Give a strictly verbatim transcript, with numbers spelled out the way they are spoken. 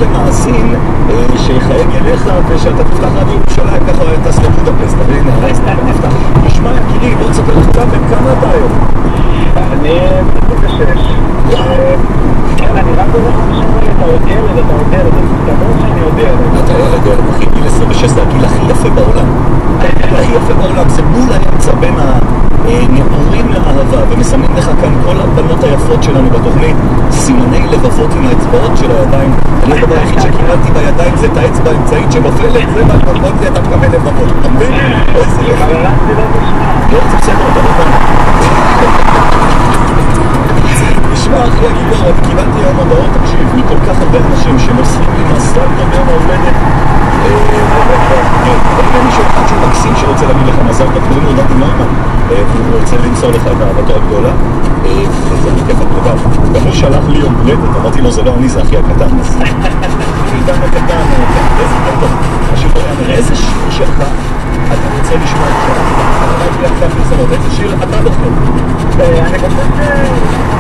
למאזין שיחייג אליך ושאתה תפתח רדיו ירושלים, ככה טס לבודפסט, והנה, נפתח. נשמע, יקירי, בוא תספר לך קצת, בין כמה אתה היום? אני ב-שש. כן, אני רק אומר לך שאומרים, אתה עוד ילד, אתה עוד ילד, אתה אומר שאני עוד ילד. אתה ילד, ילד, אחי, גיל עשרים ושש זה הגיל הכי יפה בעולם. הכי יפה בעולם, זה בול האמצע בין הנעורים לאהבה, ומסמנים לך כאן כל הבנות היפות שלנו בתוכנית, סימני לבבות עם האצבעות של הידיים. אני הדבר היחיד שקיבלתי בידיים זה את האצבע האמצעית שנופלת, זה מהקודמות לי אתה מקבל לבבות. אתה מבין? איזה יפה. אבל רק זה לא נשמע. לא, זה בסדר, אתה לא כאן. נשמע, אחי הגיבור, אני קיבלתי היום הודעות, תקשיב, מכל כך הרבה אנשים שמוסרים לי מזל טוב ביום ההולדת. אין מישהו אחד שהוא מקסים שרוצה להגיד לך מזל טוב, קוראים לו דדי נוימן, הוא רוצה למסור לך את אהבתו הגדולה, וזה כיף הגדול. גם הוא שלח לי יום הולדת, אמרתי לו זה לא אני, זה אחי הקטן. עידן הקטן, איזה טוב, השיר אומר, איזה שיר שלך אתה רוצה לשמוע עכשיו? אמרתי לך כאן פרסמות, איזה שיר אתה בוחר? אני חושב ש...